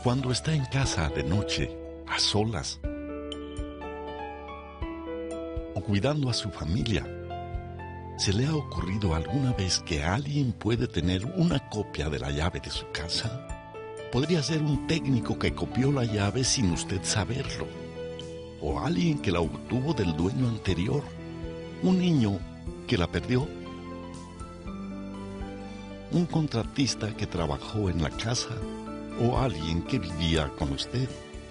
Cuando está en casa de noche, a solas, o cuidando a su familia, ¿se le ha ocurrido alguna vez que alguien puede tener una copia de la llave de su casa? Podría ser un técnico que copió la llave sin usted saberlo, o alguien que la obtuvo del dueño anterior, un niño que la perdió, un contratista que trabajó en la casa, o alguien que vivía con usted.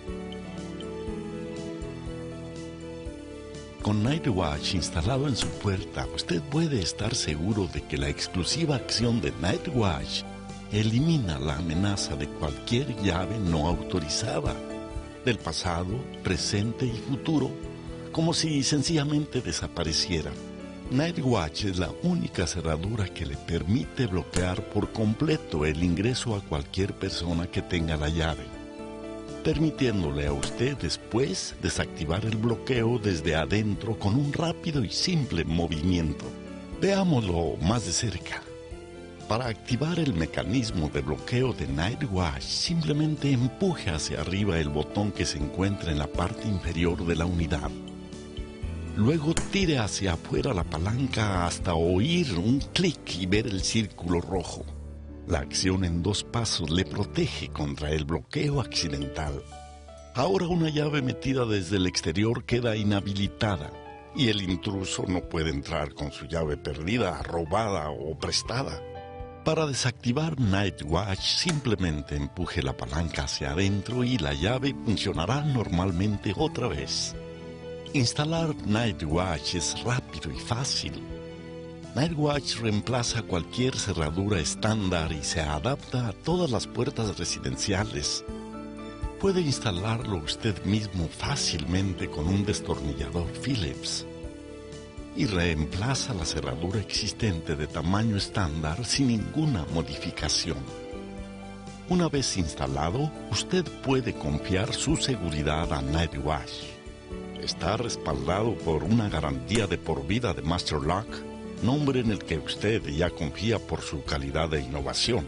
Con Nightwatch instalado en su puerta, usted puede estar seguro de que la exclusiva acción de Nightwatch elimina la amenaza de cualquier llave no autorizada, del pasado, presente y futuro, como si sencillamente desapareciera. Nightwatch es la única cerradura que le permite bloquear por completo el ingreso a cualquier persona que tenga la llave, permitiéndole a usted después desactivar el bloqueo desde adentro con un rápido y simple movimiento. Veámoslo más de cerca. Para activar el mecanismo de bloqueo de Nightwatch, simplemente empuje hacia arriba el botón que se encuentra en la parte inferior de la unidad. Luego tire hacia afuera la palanca hasta oír un clic y ver el círculo rojo. La acción en 2 pasos le protege contra el bloqueo accidental. Ahora una llave metida desde el exterior queda inhabilitada y el intruso no puede entrar con su llave perdida, robada o prestada. Para desactivar Nightwatch, simplemente empuje la palanca hacia adentro y la llave funcionará normalmente otra vez. Instalar Nightwatch es rápido y fácil. Nightwatch reemplaza cualquier cerradura estándar y se adapta a todas las puertas residenciales. Puede instalarlo usted mismo fácilmente con un destornillador Phillips y reemplaza la cerradura existente de tamaño estándar sin ninguna modificación. Una vez instalado, usted puede confiar su seguridad a Nightwatch. Está respaldado por una garantía de por vida de Master Lock, nombre en el que usted ya confía por su calidad de innovación.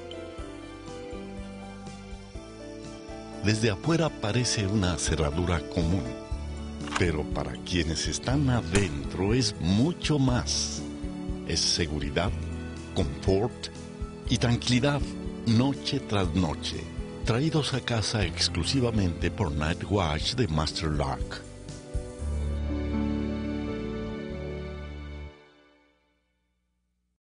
Desde afuera parece una cerradura común, pero para quienes están adentro es mucho más. Es seguridad, confort y tranquilidad noche tras noche, traídos a casa exclusivamente por Nightwatch de Master Lock.